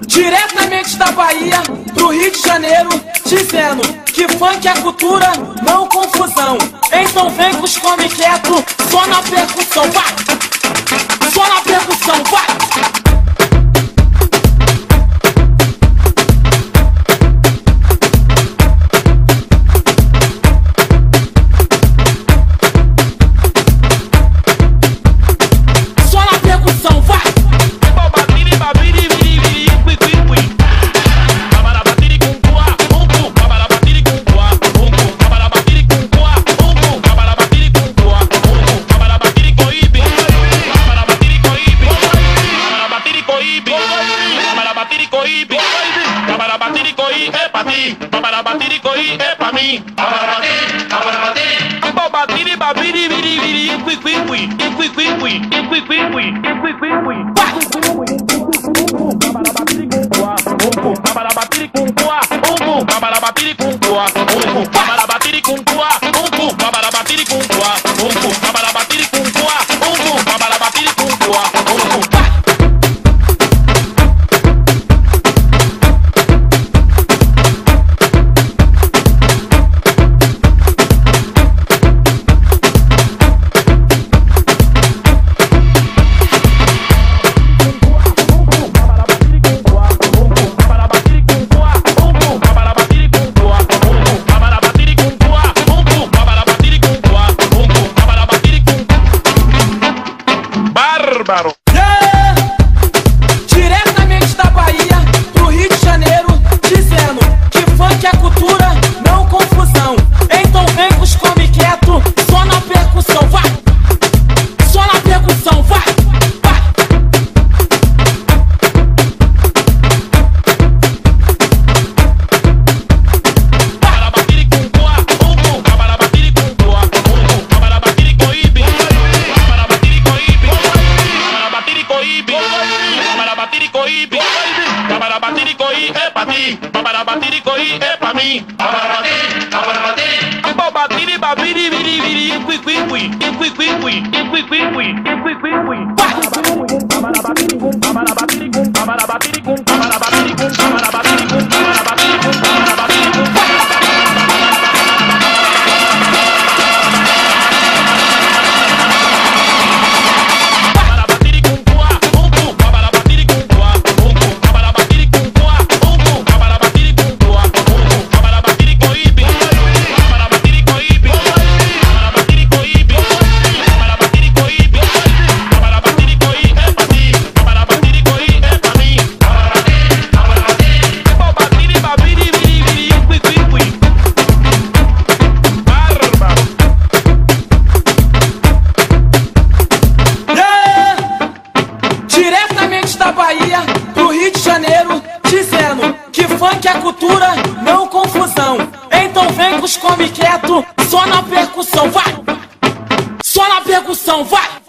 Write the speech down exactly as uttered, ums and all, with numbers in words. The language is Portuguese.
Diretamente da Bahia pro Rio de Janeiro, dizendo que funk é cultura, não confusão. Então vem com os come quieto, só na percussão, vai! Só na percussão, vai! Para batir e coí é pra mim. Para bater, para bater. Para batir e batir e vir e vir e cui cui cui e cui cui cui e cui cui cui e cui cui cui. Para batir com coa, para batir com coa, para batir com coa, para batir com coa, para batir com coa, para batir com coa, para batir com coa. Yeah! Diretamente da Bahia pro Rio de Janeiro, dizendo que funk é cultura, não confusão. Então vem com os come quieto, só na percussão, vai! Só na percussão, vai! Para bater e coí é pra ti, para bater e coí é pra mim. Para bater, para bater. Para bater e bater e vir e vir e cui cui cui e cui cui cui e cui cui cui e cui cui cui. Para bater com, para bater com, para bater com, para bater com, para bater com, para bater com, para bater com. Da Bahia pro Rio de Janeiro, dizendo que funk é cultura, não confusão. Então vem com os come quieto, só na percussão, vai! Só na percussão, vai!